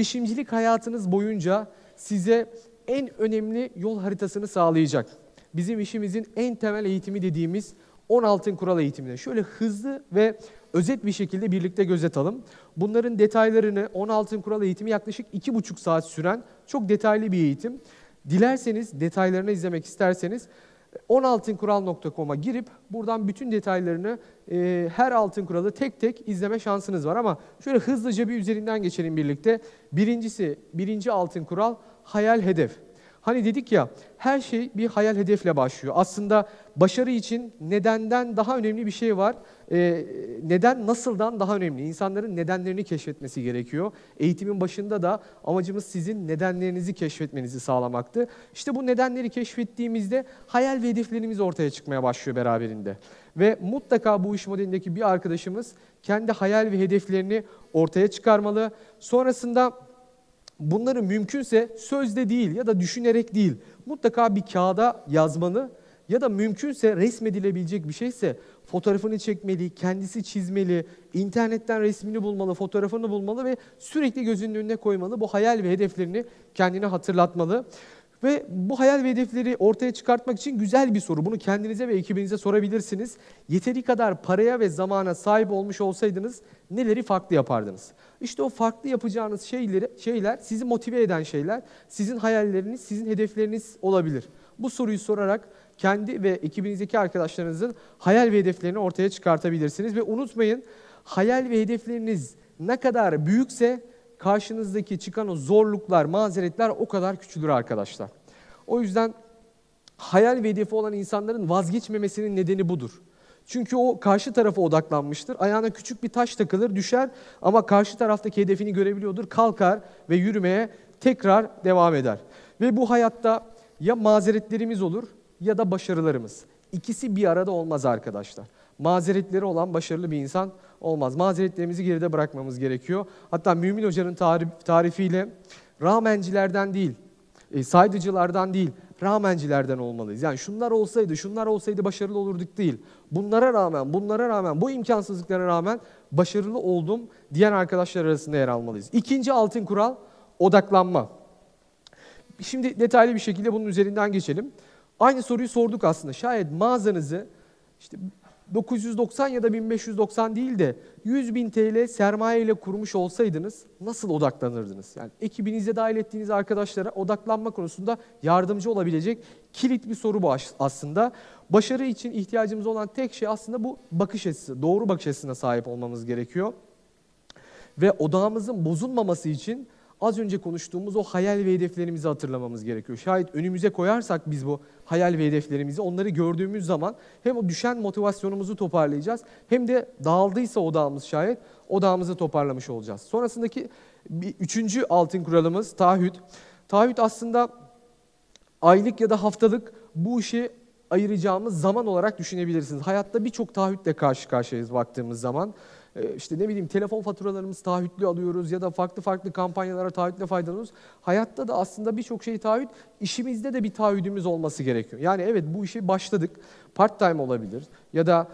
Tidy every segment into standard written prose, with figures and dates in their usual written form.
girişimcilik hayatınız boyunca size en önemli yol haritasını sağlayacak. Bizim işimizin en temel eğitimi dediğimiz 10 altın kural eğitimine şöyle hızlı ve özet bir şekilde birlikte göz atalım. Bunların detaylarını 10 altın kural eğitimi yaklaşık 2,5 saat süren çok detaylı bir eğitim. Dilerseniz detaylarını izlemek isterseniz 10altınkural.com'a girip buradan bütün detaylarını her altın kuralı tek tek izleme şansınız var. Ama şöyle hızlıca bir üzerinden geçelim birlikte. Birinci altın kural hayal hedef. Hani dedik ya her şey bir hayal hedefle başlıyor. Aslında başarı için nedenden daha önemli bir şey var. Neden nasıldan daha önemli. İnsanların nedenlerini keşfetmesi gerekiyor. Eğitimin başında da amacımız sizin nedenlerinizi keşfetmenizi sağlamaktı. İşte bu nedenleri keşfettiğimizde hayal ve hedeflerimiz ortaya çıkmaya başlıyor beraberinde. Ve mutlaka bu iş modelindeki bir arkadaşımız kendi hayal ve hedeflerini ortaya çıkarmalı. Sonrasında bunları mümkünse sözde değil ya da düşünerek değil, mutlaka bir kağıda yazmalı ya da mümkünse resmedilebilecek bir şeyse fotoğrafını çekmeli, kendisi çizmeli, internetten resmini bulmalı, fotoğrafını bulmalı ve sürekli gözünün önüne koymalı. Bu hayal ve hedeflerini kendine hatırlatmalı. Ve bu hayal ve hedefleri ortaya çıkartmak için güzel bir soru. Bunu kendinize ve ekibinize sorabilirsiniz. Yeteri kadar paraya ve zamana sahip olmuş olsaydınız neleri farklı yapardınız? İşte o farklı yapacağınız şeyler sizi motive eden şeyler, sizin hayalleriniz, sizin hedefleriniz olabilir. Bu soruyu sorarak kendi ve ekibinizdeki arkadaşlarınızın hayal ve hedeflerini ortaya çıkartabilirsiniz. Ve unutmayın, hayal ve hedefleriniz ne kadar büyükse karşınızdaki çıkan o zorluklar, mazeretler o kadar küçülür arkadaşlar. O yüzden hayal ve hedefi olan insanların vazgeçmemesinin nedeni budur. Çünkü o karşı tarafa odaklanmıştır. Ayağına küçük bir taş takılır, düşer ama karşı taraftaki hedefini görebiliyordur. Kalkar ve yürümeye tekrar devam eder. Ve bu hayatta ya mazeretlerimiz olur ya da başarılarımız. İkisi bir arada olmaz arkadaşlar. Mazeretleri olan başarılı bir insan olmaz. Mazeretlerimizi geride bırakmamız gerekiyor. Hatta Mümin Hoca'nın tarifiyle rağmencilerden değil, saydıcılardan değil, rağmencilerden olmalıyız. Yani şunlar olsaydı başarılı olurduk değil. Bunlara rağmen, bu imkansızlıklara rağmen başarılı oldum diyen arkadaşlar arasında yer almalıyız. İkinci altın kural, odaklanma. Şimdi detaylı bir şekilde bunun üzerinden geçelim. Aynı soruyu sorduk aslında. Şayet mağazanızı işte 990 ya da 1590 değil de 100.000 TL sermaye ile kurmuş olsaydınız nasıl odaklanırdınız? Yani ekibinize dahil ettiğiniz arkadaşlara odaklanma konusunda yardımcı olabilecek kilit bir soru bu aslında. Başarı için ihtiyacımız olan tek şey aslında bu bakış açısı. Doğru bakış açısına sahip olmamız gerekiyor. Ve odağımızın bozulmaması için az önce konuştuğumuz o hayal ve hedeflerimizi hatırlamamız gerekiyor. Şayet önümüze koyarsak biz bu hayal ve hedeflerimizi, onları gördüğümüz zaman hem o düşen motivasyonumuzu toparlayacağız hem de dağıldıysa odağımız şayet odağımızı toparlamış olacağız. Sonrasındaki üçüncü altın kuralımız taahhüt. Taahhüt aslında aylık ya da haftalık bu işi ayıracağımız zaman olarak düşünebilirsiniz. Hayatta birçok taahhütle karşı karşıyayız baktığımız zaman. İşte ne bileyim telefon faturalarımız taahhütlü alıyoruz ya da farklı kampanyalara taahhütle faydalanıyoruz. Hayatta da aslında birçok şey taahhüt, işimizde de bir taahhüdümüz olması gerekiyor. Yani evet bu işe başladık, part time olabilir ya da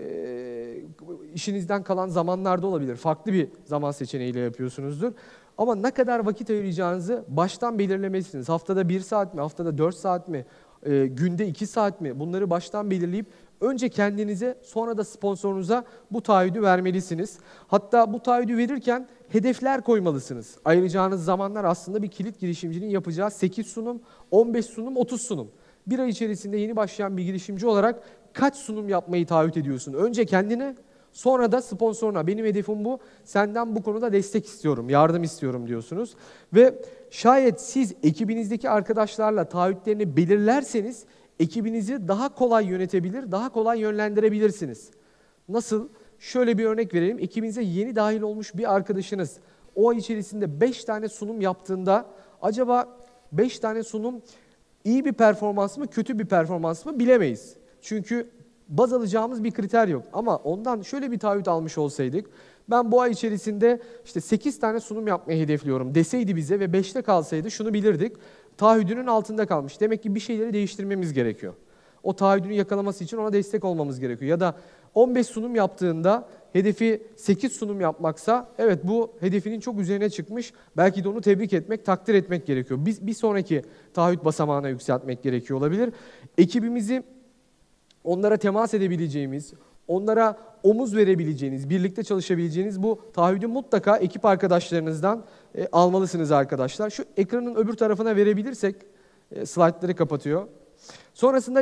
işinizden kalan zamanlarda olabilir. Farklı bir zaman seçeneğiyle yapıyorsunuzdur. Ama ne kadar vakit ayıracağınızı baştan belirlemelisiniz. Haftada 1 saat mi, haftada 4 saat mi, günde 2 saat mi? Bunları baştan belirleyip önce kendinize sonra da sponsorunuza bu taahhüdü vermelisiniz. Hatta bu taahhüdü verirken hedefler koymalısınız. Ayıracağınız zamanlar aslında bir kilit girişimcinin yapacağı 8 sunum, 15 sunum, 30 sunum. Bir ay içerisinde yeni başlayan bir girişimci olarak kaç sunum yapmayı taahhüt ediyorsun? Önce kendine, sonra da sponsoruna. Benim hedefim bu, senden bu konuda destek istiyorum, yardım istiyorum diyorsunuz. Ve şayet siz ekibinizdeki arkadaşlarla taahhütlerini belirlerseniz ekibinizi daha kolay yönetebilir, daha kolay yönlendirebilirsiniz. Nasıl? Şöyle bir örnek verelim. Ekibinize yeni dahil olmuş bir arkadaşınız o ay içerisinde 5 tane sunum yaptığında acaba 5 tane sunum iyi bir performans mı, kötü bir performans mı bilemeyiz. Çünkü baz alacağımız bir kriter yok. Ama ondan şöyle bir taahhüt almış olsaydık, ben bu ay içerisinde işte 8 tane sunum yapmayı hedefliyorum deseydi bize ve 5'te kalsaydı şunu bilirdik. Taahhüdünün altında kalmış. Demek ki bir şeyleri değiştirmemiz gerekiyor. O taahhüdünü yakalaması için ona destek olmamız gerekiyor. Ya da 15 sunum yaptığında hedefi 8 sunum yapmaksa, evet bu hedefinin çok üzerine çıkmış. Belki de onu tebrik etmek, takdir etmek gerekiyor. Bir sonraki taahhüt basamağına yükseltmek gerekiyor olabilir. Ekibimizi onlara temas edebileceğimiz, onlara omuz verebileceğiniz, birlikte çalışabileceğiniz bu taahhüdü mutlaka ekip arkadaşlarınızdan almalısınız arkadaşlar. Şu ekranın öbür tarafına verebilirsek, slaytları kapatıyor. Sonrasında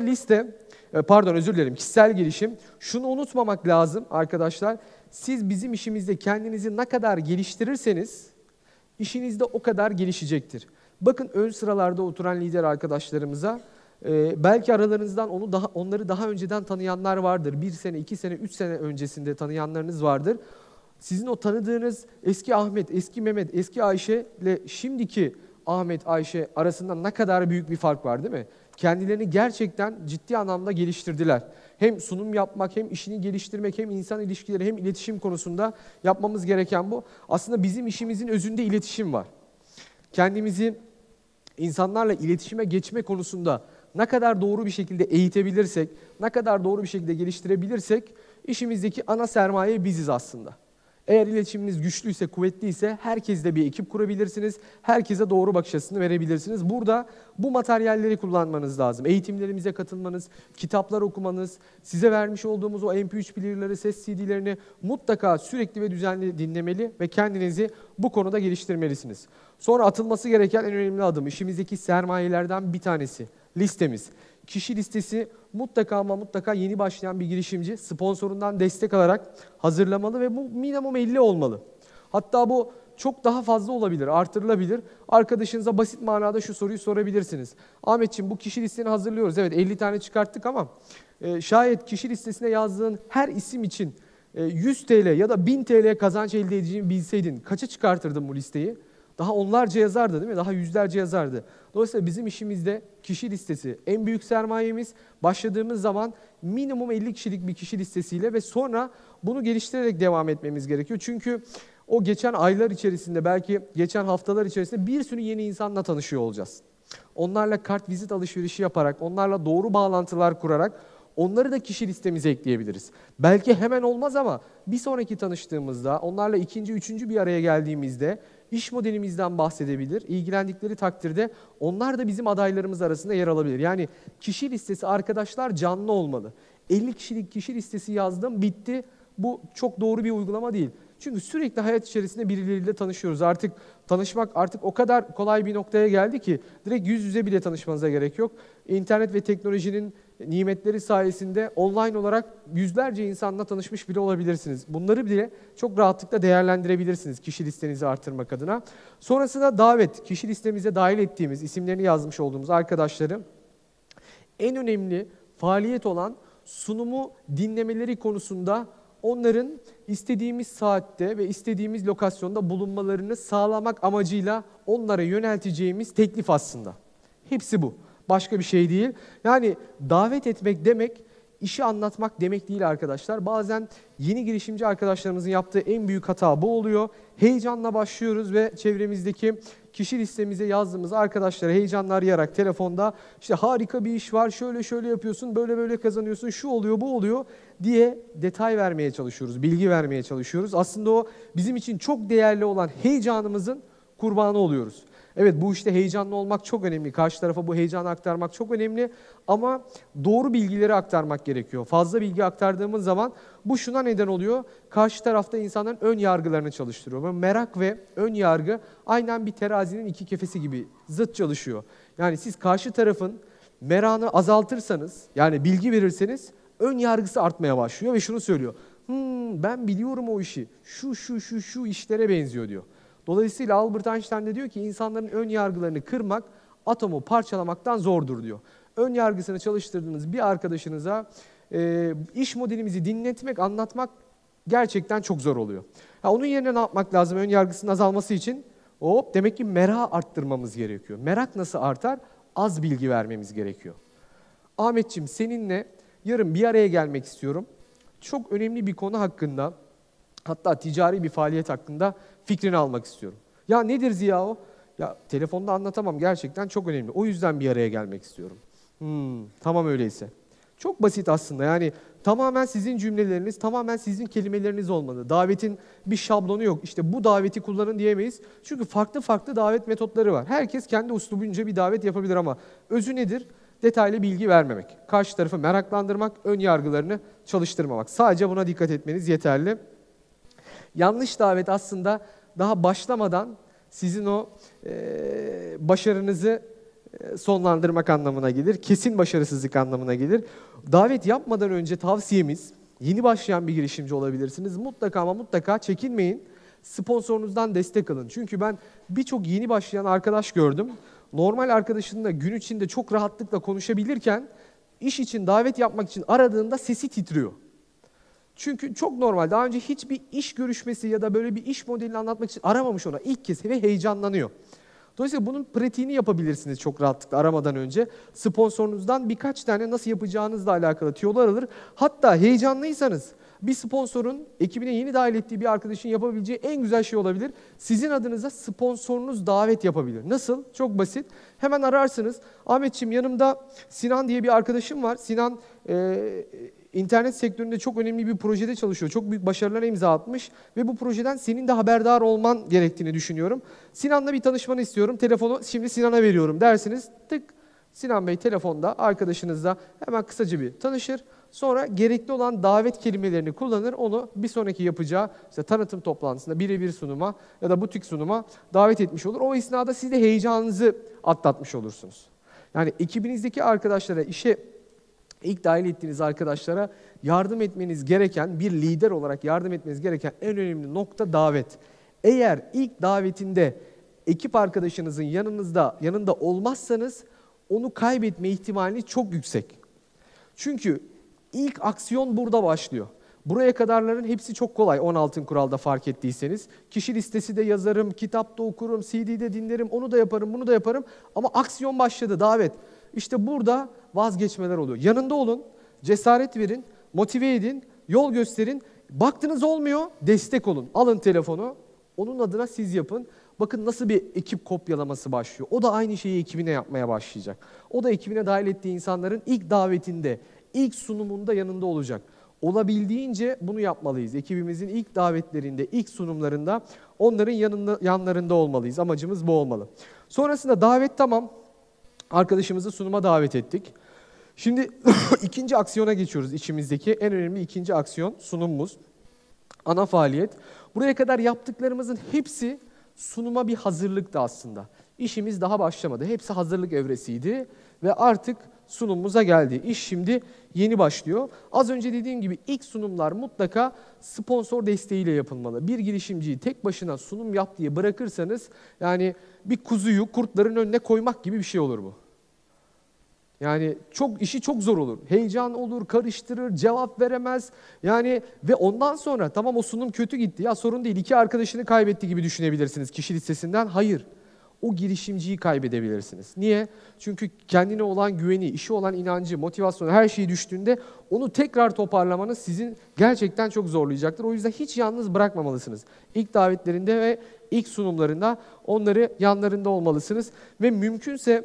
kişisel gelişim. Şunu unutmamak lazım arkadaşlar. Siz bizim işimizde kendinizi ne kadar geliştirirseniz, işiniz de o kadar gelişecektir. Bakın ön sıralarda oturan lider arkadaşlarımıza, belki aralarınızdan onları daha önceden tanıyanlar vardır. 1 sene, 2 sene, 3 sene öncesinde tanıyanlarınız vardır. Sizin o tanıdığınız eski Ahmet, eski Mehmet, eski Ayşe ile şimdiki Ahmet, Ayşe arasında ne kadar büyük bir fark var değil mi? Kendilerini gerçekten ciddi anlamda geliştirdiler. Hem sunum yapmak, hem işini geliştirmek, hem insan ilişkileri, hem iletişim konusunda yapmamız gereken bu. Aslında bizim işimizin özünde iletişim var. Kendimizi insanlarla iletişime geçme konusunda ne kadar doğru bir şekilde eğitebilirsek, ne kadar doğru bir şekilde geliştirebilirsek, işimizdeki ana sermaye biziz aslında. Eğer iletişiminiz güçlüyse, kuvvetliyse herkesle bir ekip kurabilirsiniz. Herkese doğru bakış açısını verebilirsiniz. Burada bu materyalleri kullanmanız lazım. Eğitimlerimize katılmanız, kitaplar okumanız, size vermiş olduğumuz o MP3 player'ları, ses CD'lerini mutlaka sürekli ve düzenli dinlemeli ve kendinizi bu konuda geliştirmelisiniz. Sonra atılması gereken en önemli adım, işimizdeki sermayelerden bir tanesi, listemiz. Kişi listesi mutlaka ama mutlaka yeni başlayan bir girişimci sponsorundan destek alarak hazırlamalı ve bu minimum 50 olmalı. Hatta bu çok daha fazla olabilir, artırılabilir. Arkadaşınıza basit manada şu soruyu sorabilirsiniz. Ahmetciğim, bu kişi listeni hazırlıyoruz. Evet, 50 tane çıkarttık ama şayet kişi listesine yazdığın her isim için 100 TL ya da 1000 TL kazanç elde edeceğini bilseydin kaça çıkartırdın bu listeyi? Daha onlarca yazardı değil mi? Daha yüzlerce yazardı. Dolayısıyla bizim işimizde kişi listesi en büyük sermayemiz. Başladığımız zaman minimum 50 kişilik bir kişi listesiyle ve sonra bunu geliştirerek devam etmemiz gerekiyor. Çünkü o geçen aylar içerisinde, belki geçen haftalar içerisinde bir sürü yeni insanla tanışıyor olacağız. Onlarla kart vizit alışverişi yaparak, onlarla doğru bağlantılar kurarak onları da kişi listemize ekleyebiliriz. Belki hemen olmaz ama bir sonraki tanıştığımızda, onlarla ikinci, üçüncü bir araya geldiğimizde iş modelimizden bahsedebilir. İlgilendikleri takdirde onlar da bizim adaylarımız arasında yer alabilir. Yani kişi listesi arkadaşlar canlı olmalı. 50 kişilik kişi listesi yazdım, bitti. Bu çok doğru bir uygulama değil. Çünkü sürekli hayat içerisinde birileriyle tanışıyoruz. Artık tanışmak o kadar kolay bir noktaya geldi ki direkt yüz yüze bile tanışmanıza gerek yok. İnternet ve teknolojinin nimetleri sayesinde online olarak yüzlerce insanla tanışmış bile olabilirsiniz. Bunları bile çok rahatlıkla değerlendirebilirsiniz kişi listenizi artırmak adına. Sonrasında davet, kişi listemize dahil ettiğimiz, isimlerini yazmış olduğumuz arkadaşları en önemli faaliyet olan sunumu dinlemeleri konusunda onların istediğimiz saatte ve istediğimiz lokasyonda bulunmalarını sağlamak amacıyla onlara yönelteceğimiz teklif aslında. Hepsi bu. Başka bir şey değil. Yani davet etmek demek, işi anlatmak demek değil arkadaşlar. Bazen yeni girişimci arkadaşlarımızın yaptığı en büyük hata bu oluyor. Heyecanla başlıyoruz ve çevremizdeki kişi listemize yazdığımız arkadaşları heyecanla arayarak telefonda işte harika bir iş var, şöyle şöyle yapıyorsun, böyle böyle kazanıyorsun, şu oluyor, bu oluyor diye detay vermeye çalışıyoruz, bilgi vermeye çalışıyoruz. Aslında o bizim için çok değerli olan heyecanımızın kurbanı oluyoruz. Evet, bu işte heyecanlı olmak çok önemli. Karşı tarafa bu heyecanı aktarmak çok önemli. Ama doğru bilgileri aktarmak gerekiyor. Fazla bilgi aktardığımız zaman bu şuna neden oluyor. Karşı tarafta insanların ön yargılarını çalıştırıyor. Merak ve ön yargı aynen bir terazinin iki kefesi gibi zıt çalışıyor. Yani siz karşı tarafın merakını azaltırsanız, yani bilgi verirseniz ön yargısı artmaya başlıyor ve şunu söylüyor. Ben biliyorum o işi. Şu işlere benziyor diyor. Dolayısıyla Albert Einstein de diyor ki insanların ön yargılarını kırmak atomu parçalamaktan zordur diyor. Ön yargısını çalıştırdığınız bir arkadaşınıza iş modelimizi dinletmek, anlatmak gerçekten çok zor oluyor. Onun yerine ne yapmak lazım ön yargısının azalması için? Demek ki merakı arttırmamız gerekiyor. Merak nasıl artar? Az bilgi vermemiz gerekiyor. Ahmetciğim, seninle yarın bir araya gelmek istiyorum. Çok önemli bir konu hakkında, hatta ticari bir faaliyet hakkında fikrini almak istiyorum. Ya nedir Ziya o? Ya telefonda anlatamam, gerçekten çok önemli. O yüzden bir araya gelmek istiyorum. Tamam öyleyse. Çok basit aslında. Yani tamamen sizin cümleleriniz, tamamen sizin kelimeleriniz olmalı. Davetin bir şablonu yok. İşte bu daveti kullanın diyemeyiz. Çünkü farklı farklı davet metotları var. Herkes kendi uslubunca bir davet yapabilir ama özü nedir? Detaylı bilgi vermemek. Karşı tarafı meraklandırmak, ön yargılarını çalıştırmamak. Sadece buna dikkat etmeniz yeterli. Yanlış davet aslında daha başlamadan sizin o başarınızı sonlandırmak anlamına gelir. Kesin başarısızlık anlamına gelir. Davet yapmadan önce tavsiyemiz, yeni başlayan bir girişimci olabilirsiniz. Mutlaka ama mutlaka çekinmeyin. Sponsorunuzdan destek alın. Çünkü ben birçok yeni başlayan arkadaş gördüm. Normal arkadaşınla gün içinde çok rahatlıkla konuşabilirken iş için, davet yapmak için aradığında sesi titriyor. Çünkü çok normal. Daha önce hiçbir iş görüşmesi ya da böyle bir iş modelini anlatmak için aramamış ona. İlk kez ve heyecanlanıyor. Dolayısıyla bunun pratiğini yapabilirsiniz çok rahatlıkla aramadan önce. Sponsorunuzdan birkaç tane nasıl yapacağınızla alakalı tüyolar alır. Hatta heyecanlıysanız bir sponsorun ekibine yeni dahil ettiği bir arkadaşın yapabileceği en güzel şey olabilir. Sizin adınıza sponsorunuz davet yapabilir. Nasıl? Çok basit. Hemen ararsınız. Ahmetciğim, yanımda Sinan diye bir arkadaşım var. Sinan İnternet sektöründe çok önemli bir projede çalışıyor. Çok büyük başarılara imza atmış ve bu projeden senin de haberdar olman gerektiğini düşünüyorum. Sinan'la bir tanışmanı istiyorum. Telefonu şimdi Sinan'a veriyorum dersiniz. Tık, Sinan Bey telefonda arkadaşınızla hemen kısaca bir tanışır. Sonra gerekli olan davet kelimelerini kullanır. Onu bir sonraki yapacağı işte tanıtım toplantısında birebir sunuma ya da butik sunuma davet etmiş olur. O esnada siz de heyecanınızı atlatmış olursunuz. Yani ekibinizdeki arkadaşlara, işe İlk dahil ettiğiniz arkadaşlara yardım etmeniz gereken, bir lider olarak yardım etmeniz gereken en önemli nokta davet. Eğer ilk davetinde ekip arkadaşınızın yanında olmazsanız onu kaybetme ihtimali çok yüksek. Çünkü ilk aksiyon burada başlıyor. Buraya kadarların hepsi çok kolay 16. kuralda fark ettiyseniz. Kişi listesi de yazarım, kitapta okurum, CD'de dinlerim, onu da yaparım, bunu da yaparım. Ama aksiyon başladı, davet. İşte burada vazgeçmeler oluyor. Yanında olun, cesaret verin, motive edin, yol gösterin. Baktınız olmuyor, destek olun. Alın telefonu, onun adına siz yapın. Bakın nasıl bir ekip kopyalaması başlıyor. O da aynı şeyi ekibine yapmaya başlayacak. O da ekibine dahil ettiği insanların ilk davetinde, ilk sunumunda yanında olacak. Olabildiğince bunu yapmalıyız. Ekibimizin ilk davetlerinde, ilk sunumlarında onların yanlarında olmalıyız. Amacımız bu olmalı. Sonrasında davet tamam. Arkadaşımızı sunuma davet ettik. Şimdi ikinci aksiyona geçiyoruz. İçimizdeki en önemli ikinci aksiyon sunumumuz. Ana faaliyet. Buraya kadar yaptıklarımızın hepsi sunuma bir hazırlıktı aslında. İşimiz daha başlamadı. Hepsi hazırlık evresiydi ve artık sunumumuza geldi. İş şimdi yeni başlıyor. Az önce dediğim gibi ilk sunumlar mutlaka sponsor desteğiyle yapılmalı. Bir girişimciyi tek başına sunum yap diye bırakırsanız yani bir kuzuyu kurtların önüne koymak gibi bir şey olur bu. Yani işi çok zor olur. Heyecan olur, karıştırır, cevap veremez. Yani ve ondan sonra tamam o sunum kötü gitti. Ya sorun değil, 2 arkadaşını kaybetti gibi düşünebilirsiniz kişi listesinden. Hayır. O girişimciyi kaybedebilirsiniz. Niye? Çünkü kendine olan güveni, işe olan inancı, motivasyonu, her şeyi düştüğünde onu tekrar toparlamanız sizin gerçekten çok zorlayacaktır. O yüzden hiç yalnız bırakmamalısınız. İlk davetlerinde ve ilk sunumlarında onları yanlarında olmalısınız. Ve mümkünse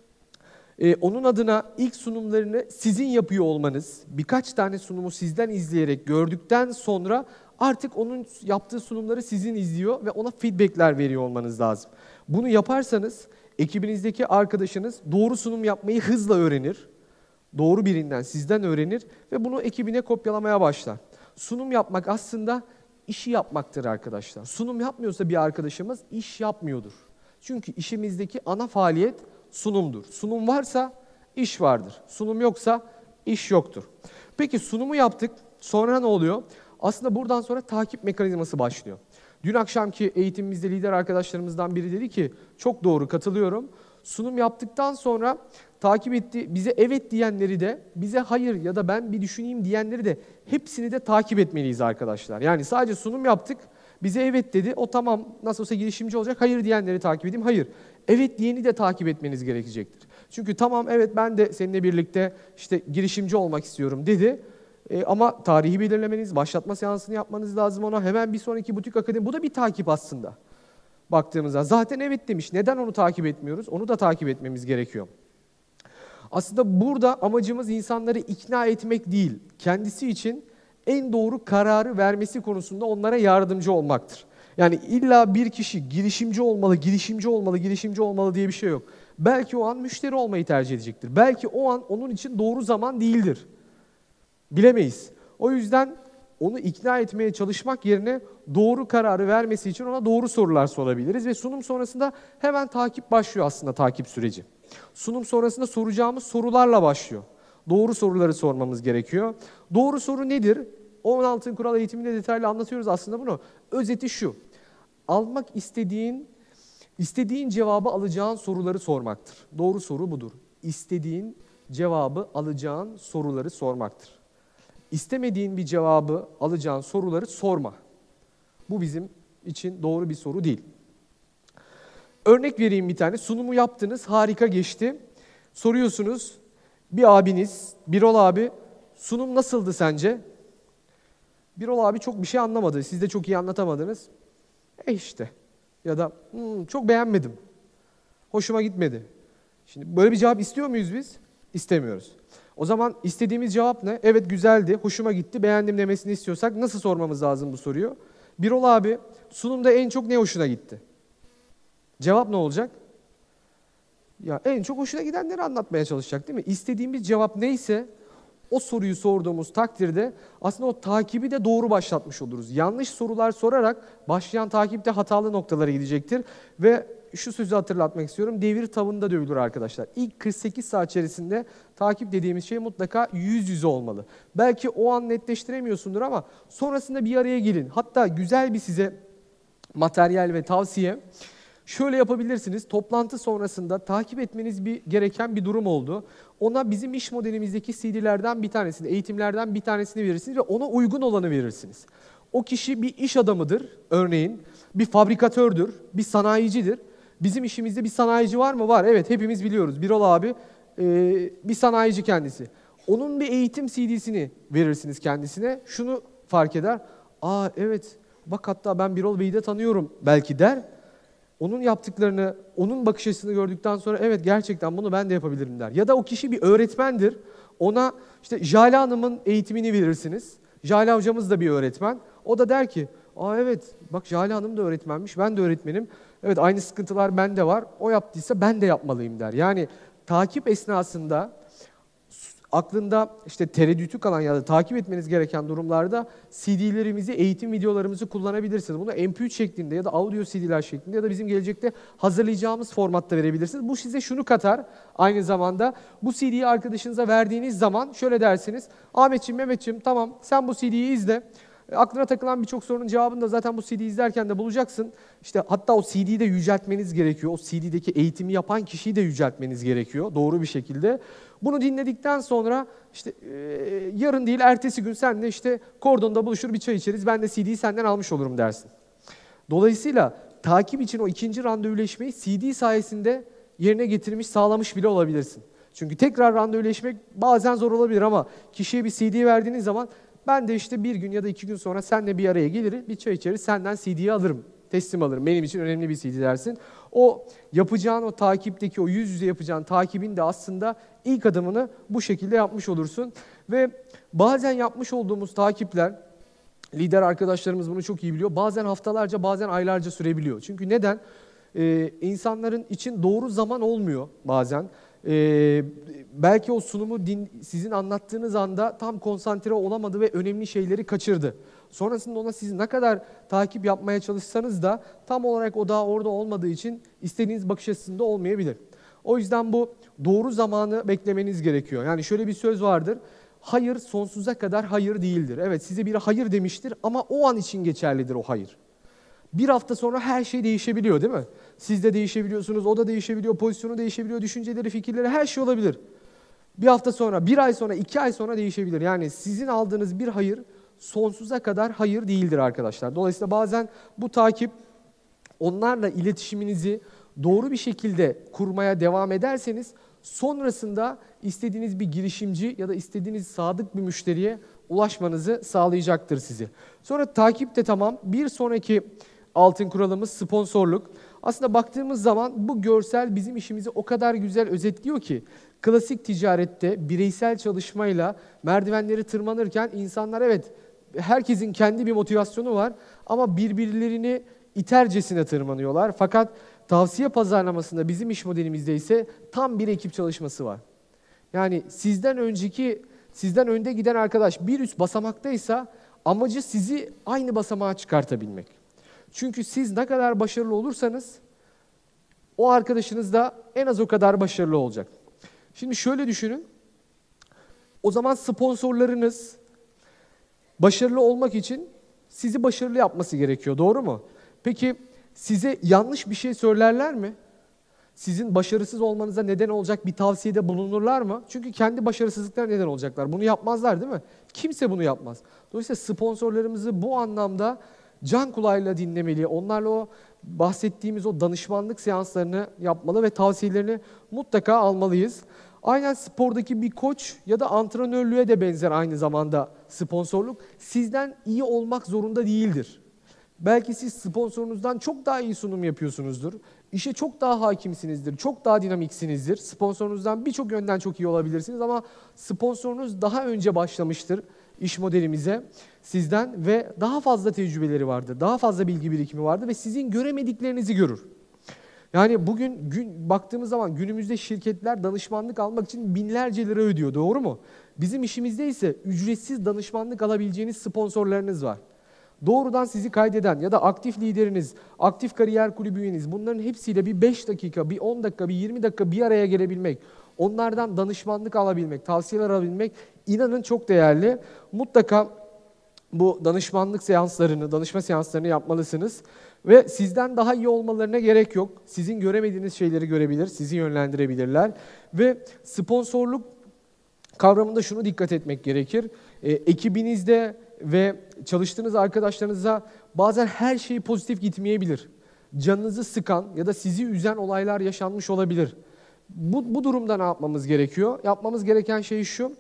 onun adına ilk sunumlarını sizin yapıyor olmanız, birkaç tane sunumu sizden izleyerek gördükten sonra artık onun yaptığı sunumları sizin izliyor ve ona feedbackler veriyor olmanız lazım. Bunu yaparsanız ekibinizdeki arkadaşınız doğru sunum yapmayı hızla öğrenir. Doğru birinden, sizden öğrenir ve bunu ekibine kopyalamaya başlar. Sunum yapmak aslında işi yapmaktır arkadaşlar. Sunum yapmıyorsa bir arkadaşımız iş yapmıyordur. Çünkü işimizdeki ana faaliyet sunumdur. Sunum varsa iş vardır. Sunum yoksa iş yoktur. Peki sunumu yaptık. Sonra ne oluyor? Aslında buradan sonra takip mekanizması başlıyor. Dün akşamki eğitimimizde lider arkadaşlarımızdan biri dedi ki, çok doğru, katılıyorum. Sunum yaptıktan sonra takip etti, bize evet diyenleri de, bize hayır ya da ben bir düşüneyim diyenleri de hepsini de takip etmeliyiz arkadaşlar. Yani sadece sunum yaptık, bize evet dedi, o tamam nasıl olsa girişimci olacak, hayır diyenleri takip edeyim. Hayır, evet diyeni de takip etmeniz gerekecektir. Çünkü tamam evet ben de seninle birlikte işte girişimci olmak istiyorum dedi. Ama tarihi belirlemeniz, başlatma seansını yapmanız lazım ona. Hemen bir sonraki butik akademi. Bu da bir takip aslında. Baktığımızda zaten evet demiş. Neden onu takip etmiyoruz? Onu da takip etmemiz gerekiyor. Aslında burada amacımız insanları ikna etmek değil, kendisi için en doğru kararı vermesi konusunda onlara yardımcı olmaktır. Yani illa bir kişi girişimci olmalı, girişimci olmalı, girişimci olmalı diye bir şey yok. Belki o an müşteri olmayı tercih edecektir. Belki o an onun için doğru zaman değildir. Bilemeyiz. O yüzden onu ikna etmeye çalışmak yerine doğru kararı vermesi için ona doğru sorular sorabiliriz. Ve sunum sonrasında hemen takip başlıyor aslında, takip süreci. Sunum sonrasında soracağımız sorularla başlıyor. Doğru soruları sormamız gerekiyor. Doğru soru nedir? 10 Altın Kural eğitiminde detaylı anlatıyoruz aslında bunu. Özeti şu: almak istediğin cevabı alacağın soruları sormaktır. Doğru soru budur. İstediğin cevabı alacağın soruları sormaktır. İstemediğin bir cevabı alacağın soruları sorma. Bu bizim için doğru bir soru değil. Örnek vereyim bir tane. Sunumu yaptınız, harika geçti. Soruyorsunuz, bir abiniz, Birol abi, sunum nasıldı sence? Birol abi çok bir şey anlamadı, siz de çok iyi anlatamadınız. İşte. Ya da çok beğenmedim, hoşuma gitmedi. Şimdi böyle bir cevap istiyor muyuz biz? İstemiyoruz. O zaman istediğimiz cevap ne? Evet, güzeldi, hoşuma gitti, beğendim demesini istiyorsak nasıl sormamız lazım bu soruyu? Birol abi, sunumda en çok ne hoşuna gitti? Cevap ne olacak? Ya en çok hoşuna gidenleri anlatmaya çalışacak, değil mi? İstediğimiz cevap neyse o soruyu sorduğumuz takdirde aslında o takibi de doğru başlatmış oluruz. Yanlış sorular sorarak başlayan takip de hatalı noktalara gidecektir. Ve şu sözü hatırlatmak istiyorum: devir tavında dövülür arkadaşlar. İlk 48 saat içerisinde takip dediğimiz şey mutlaka yüz yüze olmalı. Belki o an netleştiremiyorsundur ama sonrasında bir araya gelin. Hatta güzel bir size materyal ve tavsiye: şöyle yapabilirsiniz. Toplantı sonrasında takip etmeniz gereken bir durum oldu. Ona bizim iş modelimizdeki CD'lerden bir tanesini, eğitimlerden bir tanesini verirsiniz ve ona uygun olanı verirsiniz. O kişi bir iş adamıdır örneğin, bir fabrikatördür, bir sanayicidir. Bizim işimizde bir sanayici var mı? Var. Evet, hepimiz biliyoruz. Birol abi bir sanayici kendisi. Onun bir eğitim CD'sini verirsiniz kendisine. Şunu fark eder: aa evet, bak hatta ben Birol Bey'i de tanıyorum belki der. Onun yaptıklarını, onun bakış açısını gördükten sonra evet, gerçekten bunu ben de yapabilirim der. Ya da o kişi bir öğretmendir. Ona işte Jale Hanım'ın eğitimini verirsiniz. Jale hocamız da bir öğretmen. O da der ki, aa evet, bak Jale Hanım da öğretmenmiş, ben de öğretmenim. Evet, aynı sıkıntılar bende var. O yaptıysa ben de yapmalıyım der. Yani takip esnasında aklında işte tereddütü kalan ya da takip etmeniz gereken durumlarda CD'lerimizi, eğitim videolarımızı kullanabilirsiniz. Bunu MP3 şeklinde ya da audio CD'ler şeklinde ya da bizim gelecekte hazırlayacağımız formatta verebilirsiniz. Bu size şunu katar: aynı zamanda bu CD'yi arkadaşınıza verdiğiniz zaman şöyle dersiniz: Ahmetciğim, Mehmetciğim, tamam sen bu CD'yi izle. Aklına takılan birçok sorunun cevabını da zaten bu CD'yi izlerken de bulacaksın. İşte hatta o CD'yi de yüceltmeniz gerekiyor. O CD'deki eğitimi yapan kişiyi de yüceltmeniz gerekiyor doğru bir şekilde. Bunu dinledikten sonra işte yarın değil ertesi gün senle işte kordonda buluşur, bir çay içeriz. Ben de CD'yi senden almış olurum dersin. Dolayısıyla takip için o ikinci randevuleşmeyi CD sayesinde yerine getirmiş, sağlamış bile olabilirsin. Çünkü tekrar randevuleşmek bazen zor olabilir ama kişiye bir CD verdiğiniz zaman ben de işte bir gün ya da 2 gün sonra seninle bir araya gelirim, bir çay içeriz, senden CD'yi alırım, teslim alırım. Benim için önemli bir CD dersin. O yapacağın o takipteki, o yüz yüze yapacağın takibin de aslında ilk adımını bu şekilde yapmış olursun. Ve bazen yapmış olduğumuz takipler, lider arkadaşlarımız bunu çok iyi biliyor, bazen haftalarca, bazen aylarca sürebiliyor. Çünkü neden? İnsanların için doğru zaman olmuyor bazen. Belki o sunumu sizin anlattığınız anda tam konsantre olamadı ve önemli şeyleri kaçırdı. Sonrasında ona siz ne kadar takip yapmaya çalışsanız da tam olarak o daha orada olmadığı için istediğiniz bakış açısında olmayabilir. O yüzden bu doğru zamanı beklemeniz gerekiyor. Yani şöyle bir söz vardır: hayır sonsuza kadar hayır değildir. Evet, size biri hayır demiştir ama o an için geçerlidir o hayır. Bir hafta sonra her şey değişebiliyor, değil mi? Siz de değişebiliyorsunuz, o da değişebiliyor, pozisyonu değişebiliyor, düşünceleri, fikirleri, her şey olabilir. Bir hafta sonra, 1 ay sonra, 2 ay sonra değişebilir. Yani sizin aldığınız bir hayır sonsuza kadar hayır değildir arkadaşlar. Dolayısıyla bazen bu takip, onlarla iletişiminizi doğru bir şekilde kurmaya devam ederseniz sonrasında istediğiniz bir girişimci ya da istediğiniz sadık bir müşteriye ulaşmanızı sağlayacaktır sizi. Sonra takip de tamam. Bir sonraki altın kuralımız sponsorluk. Aslında baktığımız zaman bu görsel bizim işimizi o kadar güzel özetliyor ki klasik ticarette bireysel çalışmayla merdivenleri tırmanırken insanlar evet herkesin kendi bir motivasyonu var ama birbirlerini itercesine tırmanıyorlar. Fakat tavsiye pazarlamasında bizim iş modelimizde ise tam bir ekip çalışması var. Yani sizden önde giden arkadaş bir üst basamaktaysa amacı sizi aynı basamağa çıkartabilmek. Çünkü siz ne kadar başarılı olursanız o arkadaşınız da en az o kadar başarılı olacak. Şimdi şöyle düşünün. O zaman sponsorlarınız başarılı olmak için sizi başarılı yapması gerekiyor. Doğru mu? Peki size yanlış bir şey söylerler mi? Sizin başarısız olmanıza neden olacak bir tavsiyede bulunurlar mı? Çünkü kendi başarısızlıklarına neden olacaklar. Bunu yapmazlar değil mi? Kimse bunu yapmaz. Dolayısıyla sponsorlarımızı bu anlamda can kulağıyla dinlemeli. Onlarla o bahsettiğimiz o danışmanlık seanslarını yapmalı ve tavsiyelerini mutlaka almalıyız. Aynen spordaki bir koç ya da antrenörlüğe de benzer aynı zamanda sponsorluk. Sizden iyi olmak zorunda değildir. Belki siz sponsorunuzdan çok daha iyi sunum yapıyorsunuzdur. İşe çok daha hakimsinizdir, çok daha dinamiksinizdir. Sponsorunuzdan birçok yönden çok iyi olabilirsiniz ama sponsorunuz daha önce başlamıştır iş modelimize sizden ve daha fazla tecrübeleri vardır, daha fazla bilgi birikimi vardır ve sizin göremediklerinizi görür. Yani bugün baktığımız zaman günümüzde şirketler danışmanlık almak için binlerce lira ödüyor, doğru mu? Bizim işimizde ise ücretsiz danışmanlık alabileceğiniz sponsorlarınız var. Doğrudan sizi kaydeden ya da aktif lideriniz, aktif kariyer kulübü üyeniz bunların hepsiyle bir 5 dakika, bir 10 dakika, bir 20 dakika bir araya gelebilmek, onlardan danışmanlık alabilmek, tavsiyeler alabilmek inanın çok değerli. Mutlaka bu danışma seanslarını yapmalısınız. Ve sizden daha iyi olmalarına gerek yok. Sizin göremediğiniz şeyleri görebilir, sizi yönlendirebilirler. Ve sponsorluk kavramında şunu dikkat etmek gerekir. Ekibinizde ve çalıştığınız arkadaşlarınıza bazen her şey pozitif gitmeyebilir. Canınızı sıkan ya da sizi üzen olaylar yaşanmış olabilir. Bu durumda ne yapmamız gerekiyor? Yapmamız gereken şey şu.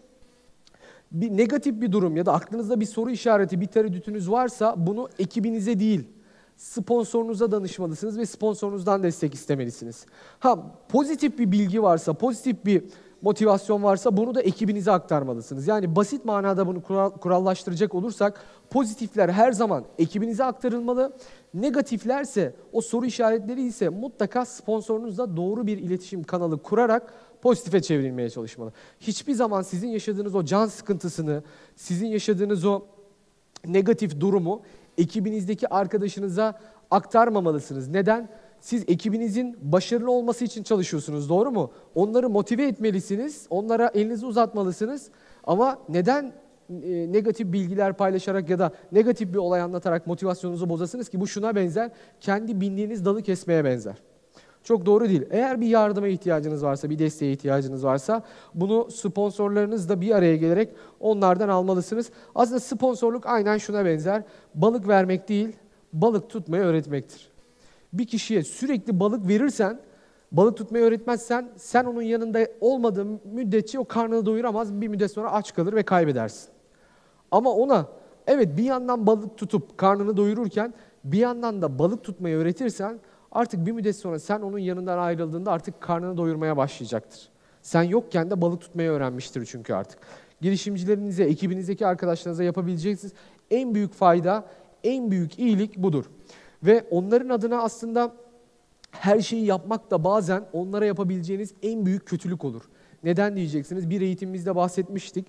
Bir negatif bir durum ya da aklınızda bir soru işareti, bir tereddütünüz varsa bunu ekibinize değil, sponsorunuza danışmalısınız ve sponsorunuzdan destek istemelisiniz. Pozitif bir bilgi varsa, pozitif bir motivasyon varsa bunu da ekibinize aktarmalısınız. Yani basit manada bunu kurallaştıracak olursak pozitifler her zaman ekibinize aktarılmalı. Negatiflerse, o soru işaretleri ise mutlaka sponsorunuzla doğru bir iletişim kanalı kurarak pozitife çevrilmeye çalışmalı. Hiçbir zaman sizin yaşadığınız o can sıkıntısını, sizin yaşadığınız o negatif durumu ekibinizdeki arkadaşınıza aktarmamalısınız. Neden? Siz ekibinizin başarılı olması için çalışıyorsunuz, doğru mu? Onları motive etmelisiniz, onlara elinizi uzatmalısınız. Ama neden negatif bilgiler paylaşarak ya da negatif bir olay anlatarak motivasyonunuzu bozasınız ki? Bu şuna benzer, kendi bindiğiniz dalı kesmeye benzer. Çok doğru değil. Eğer bir yardıma ihtiyacınız varsa, bir desteğe ihtiyacınız varsa bunu sponsorlarınızla bir araya gelerek onlardan almalısınız. Aslında sponsorluk aynen şuna benzer. Balık vermek değil, balık tutmayı öğretmektir. Bir kişiye sürekli balık verirsen, balık tutmayı öğretmezsen sen onun yanında olmadığın müddetçe o karnını doyuramaz, bir müddet sonra aç kalır ve kaybedersin. Ama ona evet bir yandan balık tutup karnını doyururken bir yandan da balık tutmayı öğretirsen artık bir müddet sonra sen onun yanından ayrıldığında artık karnını doyurmaya başlayacaktır. Sen yokken de balık tutmayı öğrenmiştir çünkü artık. Girişimcilerinize, ekibinizdeki arkadaşlarınıza yapabileceksiniz en büyük fayda, en büyük iyilik budur. Ve onların adına aslında her şeyi yapmak da bazen onlara yapabileceğiniz en büyük kötülük olur. Neden diyeceksiniz? Bir eğitimimizde bahsetmiştik.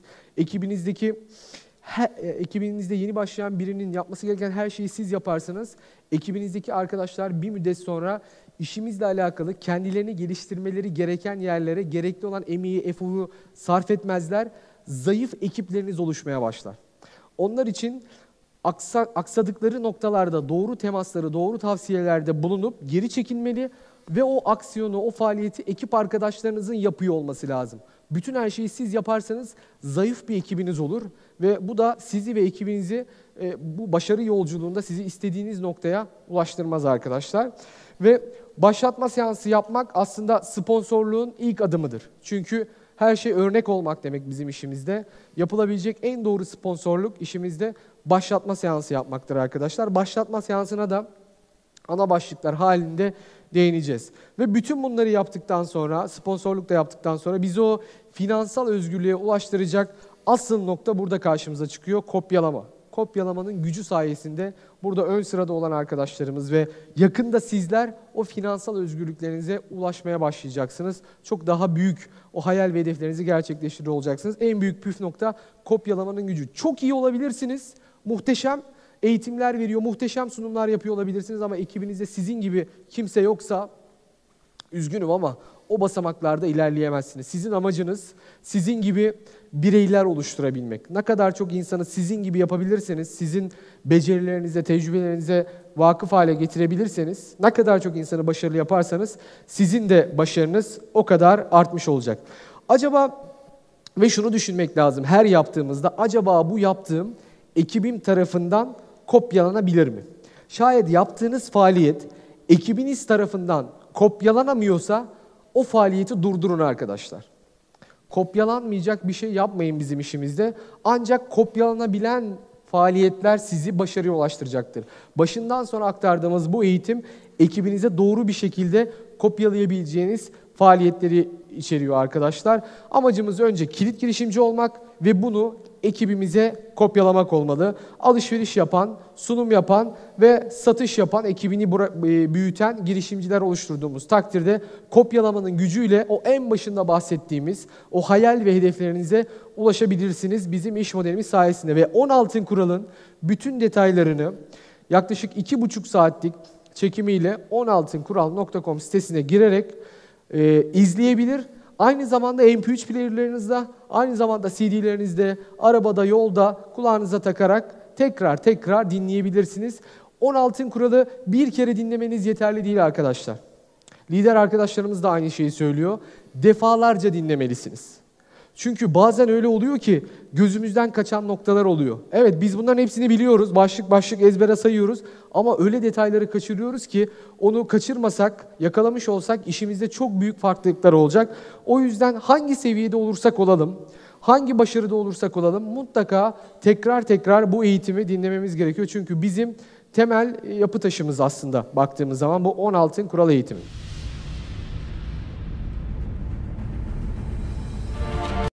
Ekibinizde yeni başlayan birinin yapması gereken her şeyi siz yaparsanız, ekibinizdeki arkadaşlar bir müddet sonra işimizle alakalı kendilerini geliştirmeleri gereken yerlere gerekli olan emeği, eforu sarf etmezler. Zayıf ekipleriniz oluşmaya başlar. Onlar için aksadıkları noktalarda doğru temasları, doğru tavsiyelerde bulunup geri çekilmeli ve o aksiyonu, o faaliyeti ekip arkadaşlarınızın yapıyor olması lazım. Bütün her şeyi siz yaparsanız zayıf bir ekibiniz olur ve bu da sizi ve ekibinizi bu başarı yolculuğunda sizi istediğiniz noktaya ulaştırmaz arkadaşlar. Ve başlatma seansı yapmak aslında sponsorluğun ilk adımıdır. Çünkü her şey örnek olmak demek bizim işimizde. Yapılabilecek en doğru sponsorluk işimizde başlatma seansı yapmaktır arkadaşlar. Başlatma seansına da ana başlıklar halinde değineceğiz. Ve bütün bunları yaptıktan sonra, sponsorluk da yaptıktan sonra bizi o finansal özgürlüğe ulaştıracak asıl nokta burada karşımıza çıkıyor: kopyalama. Kopyalamanın gücü sayesinde burada ön sırada olan arkadaşlarımız ve yakında sizler o finansal özgürlüklerinize ulaşmaya başlayacaksınız. Çok daha büyük o hayal ve hedeflerinizi gerçekleştiriyor olacaksınız. En büyük püf nokta kopyalamanın gücü. Çok iyi olabilirsiniz, muhteşem eğitimler veriyor, muhteşem sunumlar yapıyor olabilirsiniz ama ekibinizde sizin gibi kimse yoksa üzgünüm ama o basamaklarda ilerleyemezsiniz. Sizin amacınız sizin gibi bireyler oluşturabilmek. Ne kadar çok insanı sizin gibi yapabilirseniz, sizin becerilerinize, tecrübelerinize vakıf hale getirebilirseniz, ne kadar çok insanı başarılı yaparsanız sizin de başarınız o kadar artmış olacak. Acaba, ve şunu düşünmek lazım her yaptığımızda, acaba bu yaptığım ekibim tarafından kopyalanabilir mi? Şayet yaptığınız faaliyet ekibiniz tarafından kopyalanamıyorsa o faaliyeti durdurun arkadaşlar. Kopyalanmayacak bir şey yapmayın bizim işimizde. Ancak kopyalanabilen faaliyetler sizi başarıya ulaştıracaktır. Başından sonra aktardığımız bu eğitim ekibinize doğru bir şekilde kopyalayabileceğiniz faaliyetleri içeriyor arkadaşlar. Amacımız önce kilit girişimci olmak ve bunu ekibimize kopyalamak olmalı. Alışveriş yapan, sunum yapan ve satış yapan, ekibini büyüten girişimciler oluşturduğumuz takdirde kopyalamanın gücüyle o en başında bahsettiğimiz o hayal ve hedeflerinize ulaşabilirsiniz bizim iş modelimiz sayesinde. Ve 10 Altın Kural'ın bütün detaylarını yaklaşık 2,5 saatlik çekimiyle 10altinkural.com sitesine girerek izleyebilir. Aynı zamanda MP3 player'larınızda, aynı zamanda CD'lerinizde, arabada, yolda kulağınıza takarak tekrar dinleyebilirsiniz. 10 Altın Kural'ı bir kere dinlemeniz yeterli değil arkadaşlar. Lider arkadaşlarımız da aynı şeyi söylüyor. Defalarca dinlemelisiniz. Çünkü bazen öyle oluyor ki gözümüzden kaçan noktalar oluyor. Evet, biz bunların hepsini biliyoruz, başlık başlık ezbere sayıyoruz ama öyle detayları kaçırıyoruz ki onu kaçırmasak, yakalamış olsak işimizde çok büyük farklılıklar olacak. O yüzden hangi seviyede olursak olalım, hangi başarıda olursak olalım mutlaka tekrar bu eğitimi dinlememiz gerekiyor. Çünkü bizim temel yapı taşımız aslında baktığımız zaman bu 10 Altın Kural eğitimi.